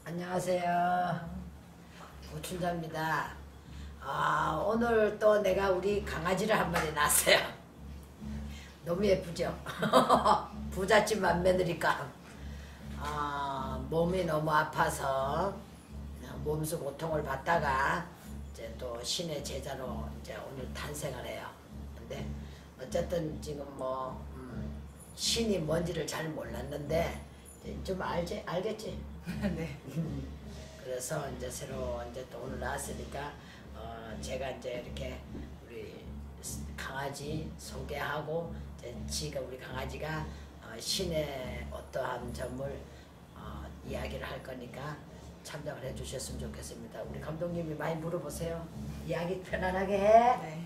안녕하세요. 오춘자입니다. 오늘 또 내가 우리 강아지를 한 마리 낳았어요. 너무 예쁘죠? 부잣집 맏며느리감. 몸이 너무 아파서 몸소 고통을 받다가 이제 또 신의 제자로 이제 오늘 탄생을 해요. 근데 어쨌든 지금 뭐 신이 뭔지를 잘 몰랐는데 좀 알겠지? 네. 그래서 이제 새로 이제 또 오늘 나왔으니까 제가 이제 이렇게 우리 강아지 소개하고 이제 지가 우리 강아지가 신의 어떠한 점을 이야기를 할 거니까 참석을 해주셨으면 좋겠습니다. 우리 감독님이 많이 물어보세요. 이야기 편안하게 해. 네.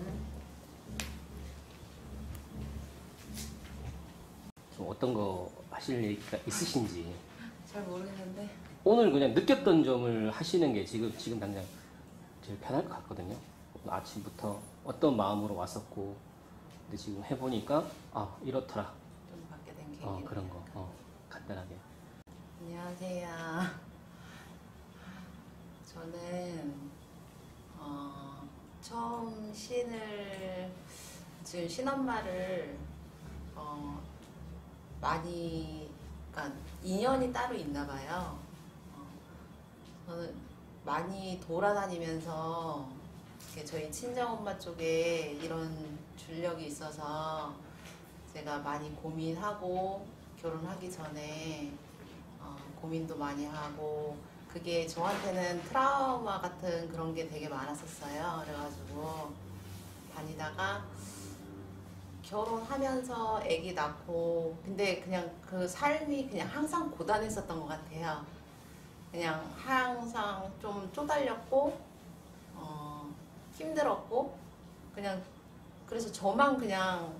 좀 어떤 거 하실 얘기가 있으신지. 잘 모르겠는데. 오늘 그냥 느꼈던 점을 하시는 게 지금 당장 제일 편할 것 같거든요. 오늘 아침부터 어떤 마음으로 왔었고, 근데 지금 해보니까 이렇더라. 좀 받게 된 계기. 그런 거 간단하게. 안녕하세요. 저는 처음 지금 신엄마를 많이, 그러니까 인연이 따로 있나 봐요. 저는 많이 돌아다니면서 저희 친정엄마 쪽에 이런 줄력이 있어서 제가 많이 고민하고 결혼하기 전에 고민도 많이 하고 그게 저한테는 트라우마 같은 그런 게 되게 많았었어요. 그래가지고 다니다가 결혼하면서 아기 낳고 근데 그냥 그 삶이 그냥 항상 고단했었던 것 같아요. 그냥 항상 좀 쪼달렸고 힘들었고 그냥 그래서 저만 그냥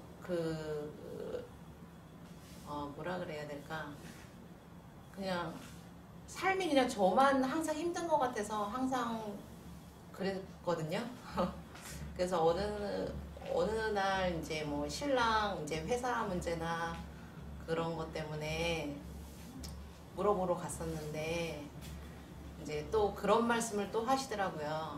뭐라 그래야 될까 그냥 삶이 그냥 저만 항상 힘든 것 같아서 항상 그랬거든요. 그래서 어느 날 이제 뭐 신랑 이제 회사 문제나 그런 것 때문에 물어보러 갔었는데 이제 또 그런 말씀을 또 하시더라고요.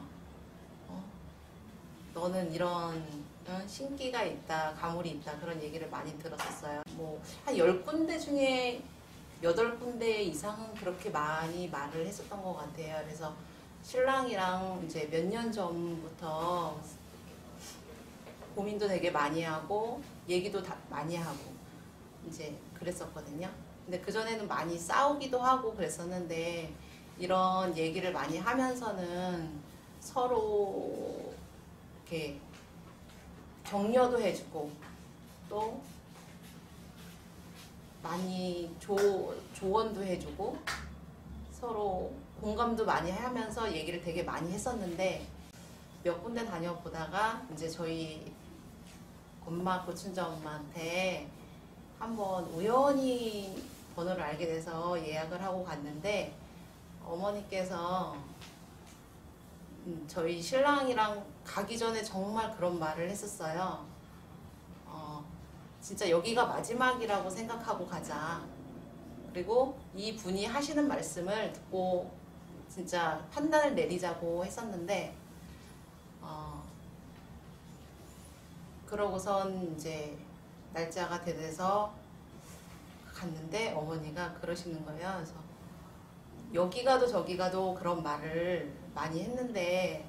너는 이런 신기가 있다, 가물이 있다 그런 얘기를 많이 들었었어요. 뭐 한 10군데 중에 8군데 이상은 그렇게 많이 말을 했었던 것 같아요. 그래서 신랑이랑 이제 몇 년 전부터 고민도 되게 많이 하고 얘기도 다 많이 하고 이제 그랬었거든요. 근데 그전에는 많이 싸우기도 하고 그랬었는데 이런 얘기를 많이 하면서는 서로 이렇게 격려도 해주고 또 많이 조언도 해주고 서로 공감도 많이 하면서 얘기를 되게 많이 했었는데 몇 군데 다녀보다가 이제 저희 엄마 고춘자 엄마한테 한번 우연히 번호를 알게 돼서 예약을 하고 갔는데 어머니께서 저희 신랑이랑 가기 전에 정말 그런 말을 했었어요. 진짜 여기가 마지막이라고 생각하고 가자. 그리고 이 분이 하시는 말씀을 듣고 진짜 판단을 내리자고 했었는데 그러고선 이제 날짜가 돼서 갔는데 어머니가 그러시는 거예요. 그래서 여기 가도 저기 가도 그런 말을 많이 했는데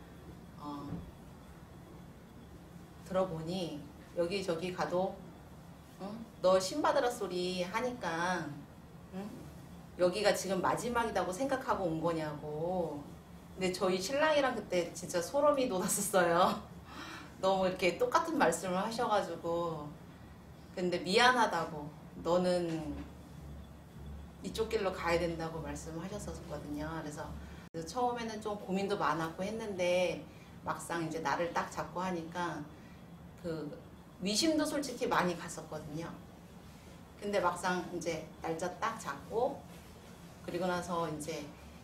들어보니 여기저기 가도 너 신받으라 소리 하니까 여기가 지금 마지막이라고 생각하고 온 거냐고. 근데 저희 신랑이랑 그때 진짜 소름이 돋았었어요. 너무 이렇게 똑같은 말씀을 하셔가지고 근데 미안하다고 너는 이쪽 길로 가야 된다고 말씀하셨었거든요. 그래서 처음에는 좀 고민도 많았고 했는데 막상 이제 나를 딱 잡고 하니까 위심도 솔직히 많이 갔었거든요. 근데 막상 이제 날짜 딱 잡고 그리고 나서 이제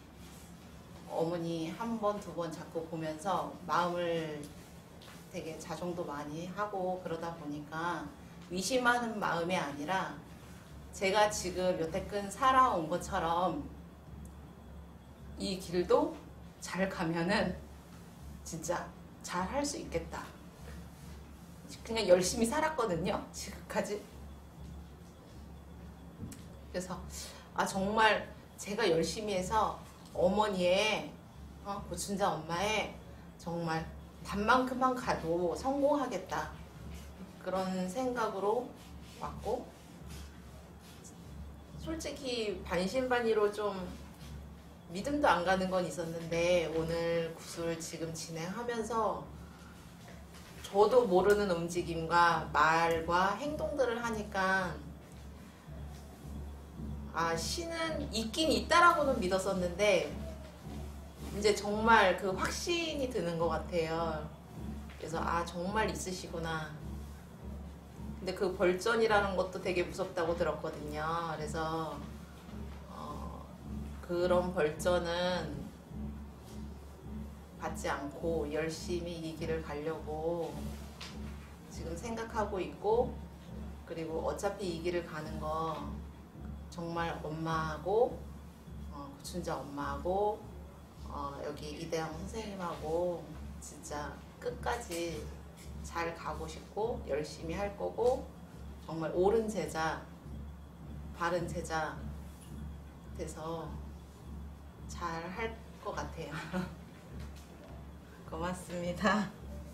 어머니 한 번, 두 번 자꾸 보면서 마음을 되게 자정도 많이 하고 그러다 보니까 위심하는 마음이 아니라 제가 지금 여태껏 살아온 것처럼 이 길도 잘 가면은 진짜 잘 할 수 있겠다. 그냥 열심히 살았거든요, 지금까지. 그래서 정말 제가 열심히 해서 어머니의 고춘자 엄마의 정말 단만큼만 가도 성공하겠다, 그런 생각으로 왔고, 솔직히 반신반의로 좀 믿음도 안 가는 건 있었는데, 오늘 구슬 지금 진행하면서 저도 모르는 움직임과 말과 행동들을 하니까 신은 있긴 있다라고는 믿었었는데 이제 정말 그 확신이 드는 것 같아요. 그래서 정말 있으시구나. 근데 그 벌전이라는 것도 되게 무섭다고 들었거든요. 그래서 그런 벌전은 받지 않고 열심히 이 길을 가려고 지금 생각하고 있고, 그리고 어차피 이 길을 가는 거 정말 엄마하고 고춘자 엄마하고 여기 이대영 선생님하고 진짜 끝까지 잘 가고 싶고 열심히 할 거고, 정말 옳은 제자, 바른 제자 돼서 잘 할 것 같아요. 고맙습니다.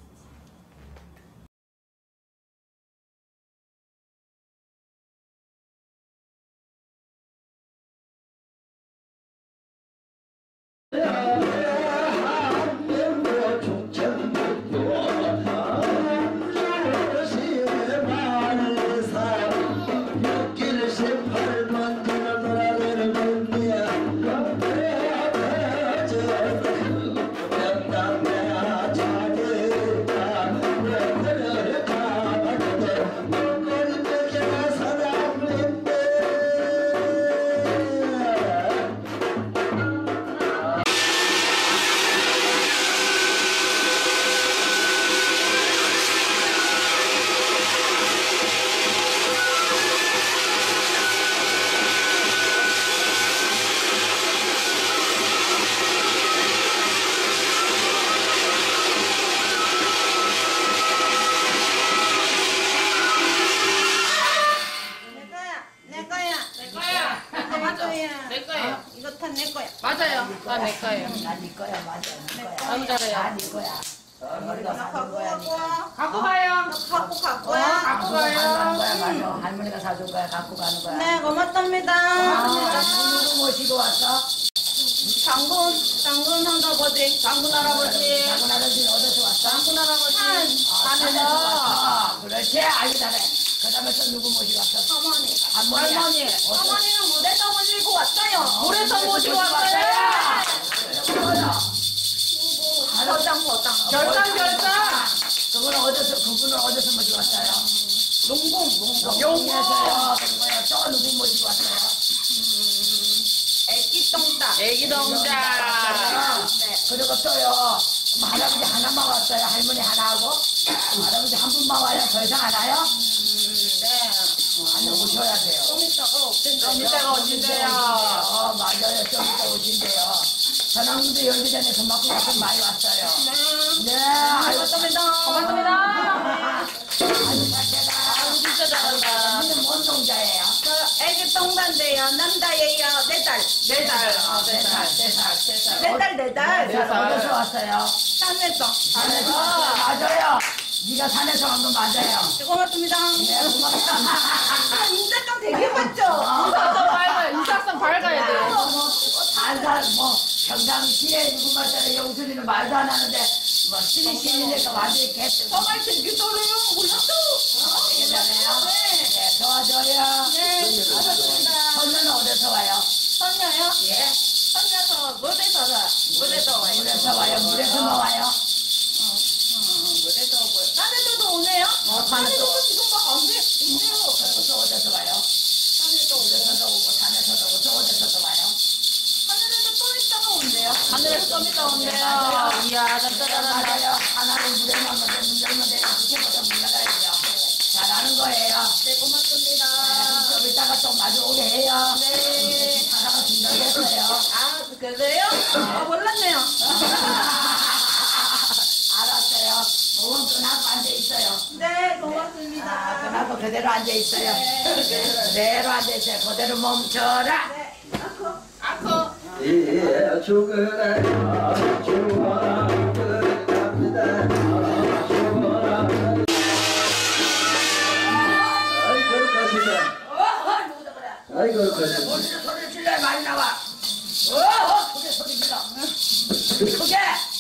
맞아요. 내 거예요. 난네 거야, 맞아. 네 거야. 너무 잘해요. 난네 거야. 머리가 사준 거야. 갖고 가요. 갖고 거야? 갖고 가요. 맞아. 할머니가 사준 거야. 갖고 가는 거야. 네, 고맙습니다. 누구 모시고 왔어? 장군 할아버지. 장군 할아버지. 장군 아저씨 어디서 왔어? 장군 할아버지. 산에서 왔어. 그렇지. 아유 잘해. 그 다음에 또 누구 모시고 왔어? 어머니. 할머니. 어머니는 무대서 모시고 왔어요. 물에서 모시고 왔어요. 결장. 그분은 어디서 모시고 왔어요? 용궁에서요. 그거요. 또 누구 모시고 왔어요? 애기 동작. 네. 그리고 또요. 할아버지 하나만 왔어요. 할머니 하나하고. 할아버지 한 분만 와요. 더 이상 안 와요? 네. 아니 오셔야 돼요. 좀 이따가 이따가 오신대요. 맞아요. 좀 이따 오신대요. 전화문도 열기 전에 그만큼 와서 많이 왔어요. 네. 고맙습니다. 고맙습니다. 아주 착하다. 진짜 잘한다. 언니는 뭔 동자예요? 애기 동반대요. 남자예요. 4달. 4달. 4달. 어디서 왔어요? 산에서. 산에서. 맞아요. 네가 산에서 온 건 맞아요. 고맙습니다. 네, 고맙다. 인사감 되게 봤죠? 인사성 밝아야 돼. 한살 평상시에 누구말따라 영순이는 말도 안 하는데 신이 신이니까 완전히 개뜨. 정말 되게 잘해요. 몰랐어. 되게 잘해요. 네, 도와줘요. 네, 고맙습니다. 선녀는 어디서 와요? 선녀요? 예. 선녀서 무대에서 와요. 물에서 와요. 물에서만 와요. 무대에서 오고요. 산에서도 오네요? 산에서도 지금 막 안 돼. 오네요. 또 어디서 와요? 산에서 오고. 물에서도 오고 산에서도 오고 또 어디서도 와요? 하늘에서 또 있다가 온대요. 하늘에서 좀 이따 온대요. 이야, 짠짜잔하다. 맞아요. 하나는 물에 넣으면 돼. 문 열면 돼. 그렇게보다 문 나가야죠. 잘하는 거예요. 네, 고맙습니다. 좀 이따가 또 마주 오게 해요. 네. 사랑을 준다고 했어요. 아, 그래요? 몰랐네요. 알았어요. 몸은 끈하고 앉아있어요. 네, 고맙습니다. 끈하고 그대로 앉아있어요. 그대로 앉아있어요. 그대로 멈춰라. 아커. 예, 죽어라, 죽어라, 그럽니다. 죽어라. 아이, 거룩하시다. 누구다 그래? 아이, 거룩하시다. 어디서 소리를 질러야 많이 나와. 크게 소리 질러. 크게.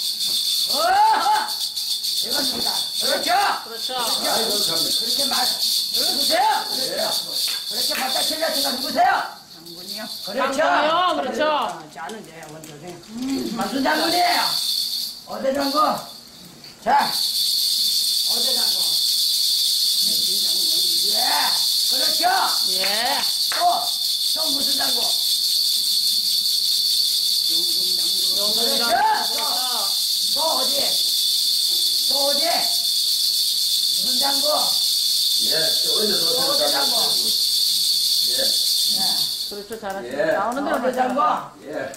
이건 누구다. 그렇죠. 그렇죠. 아이, 거룩합니다. 그렇게 말. 누구세요? 그렇게 바짝 질렀으니까 누구세요? 그렇죠. 장군이요, 그렇죠. 저는 이제 원조생. 무슨 장군이에요? 어디 장군? 자, 어디 장군? 예, 그렇죠. 예. 또 무슨 장군? 영국이랑 그렇죠. 또 어디? 또 어디? 무슨 장군? 예, 어디서 또 어디 장군? 예, 그렇죠. 잘하시네. 예. 나오는 대로 어디 장군? 예.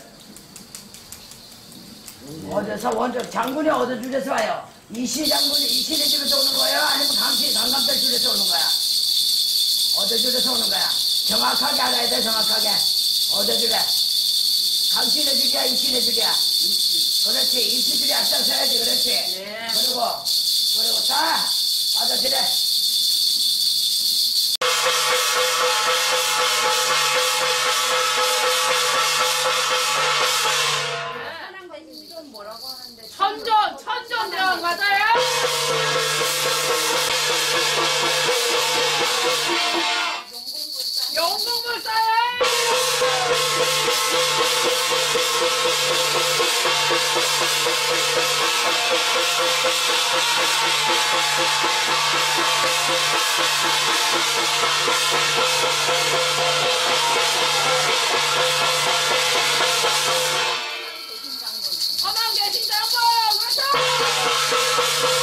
어디서 원조 장군이 어디 줄에서 와요? 이시 장군이 이시네 줄에서 오는 거예요? 아니면 강시 강감들 줄에서 오는 거야? 어디 줄에서 오는 거야? 정확하게 알아야 돼. 정확하게 어디 줄에? 강시네 줄이야 이시네 줄이야? 그렇지. 이시 줄이 앞장서야지. 그렇지. 네. 그리고 자 받아들여. 천전 대왕 맞아요? 영국불사요? 가만 계신 장군 그렇죠?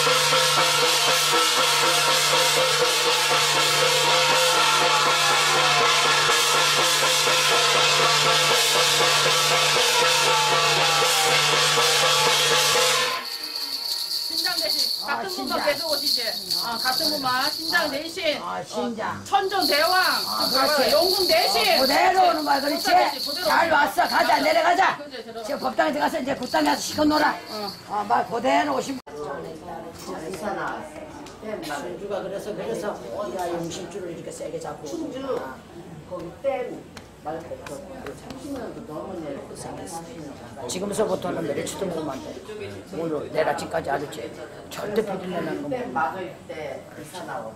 신장 대신 같은 분만 신장. 계속 오시지. 같은 분만 신장 대신 신장. 천전 대왕 그렇지. 영국 대신 그대로 오는 거야. 그렇지. 그대로 잘 오는 왔어. 가자. 내려가자. 그래, 들어가. 지금 법당에 들어가서 이제 굿당에 가서 시컷 놀아. 말 그대로 오시면. 충주가 그래서 야 용심줄을 이렇게 세게 잡고. 충주. 거기 댐 말고 30년도 넘은 지금서부터는 며칠도 먹으면 안 돼. 오늘 내일 아침까지 알았지. 절대 비린내 나는 거 댐 먹으면. 막을 때 의사 나오.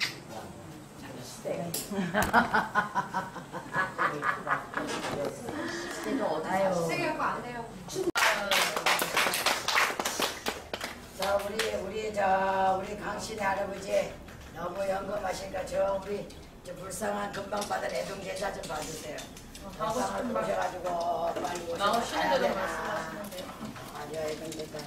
자 우리 강신의 할아버지 너무 연금하시니까 우리 불쌍한 금방 받은 애동 제자 좀 봐주세요. 불쌍을 보셔가지고 빨리 오셔서 나오시는 가야 대로 되나. 말씀하시는데. 아니요 애동 제자.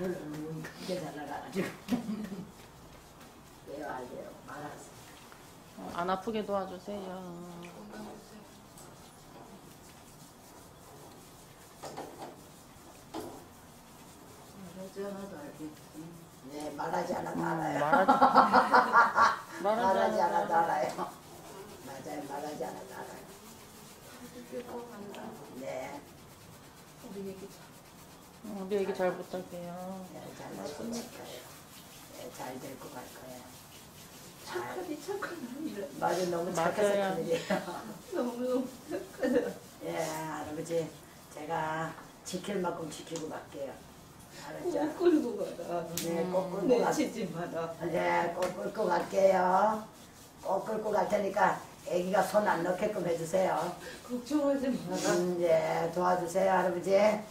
말을 너무 크게 잘 나가가지고. 왜요, 알게요. 말았어. 안 아프게 도와주세요. 말하지 않아도 알겠지. 네, 말하지 않아도 알아요. 말하지 않아도 알아요. 맞아요, 말하지 않아도 알아요. 네, 우리 얘기 잘 부탁해요. 네, 잘 될 것 같아요. 네, 잘 될 것 같아요. 착하니. 맞아, 너무 착해서 맞아요. 큰일이에요. 너무 착하다. 예, 할아버지, 제가 지킬 만큼 지키고 갈게요. 알았죠? 꼭 끌고 가라. 네, 꼭 끌고 내 가. 치지 마라. 네, 꼭 끌고 갈게요. 꼭 끌고 갈 테니까 애기가 손 안 넣게끔 해주세요. 걱정하지 마라. 네, 도와주세요, 할아버지. 예.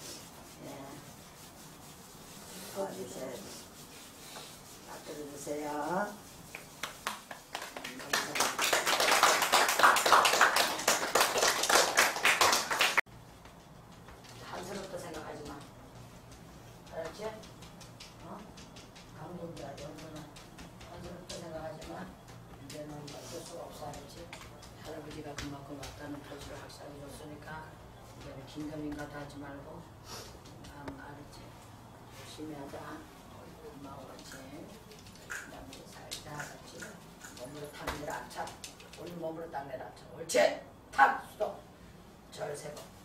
도와주세요. 맡겨주세요. 한스럽다 생각하지 마. 알았지? 어? 강동자 여러분은 한스럽다 생각하지 마. 이제는 어쩔 수가 없어, 알았지? 할아버지가 그만큼 왔다는 표시를 확실하게 줬으니까 이제는 긴가민가도 하지 말고 알았지? 열심히 하자. 엄마하고 같이 남들 살자, 알았지? 몸으로 탁 내려앉자. 우리 몸으로 딱 내려앉자. 옳지? 탁! 스톱! 절 세고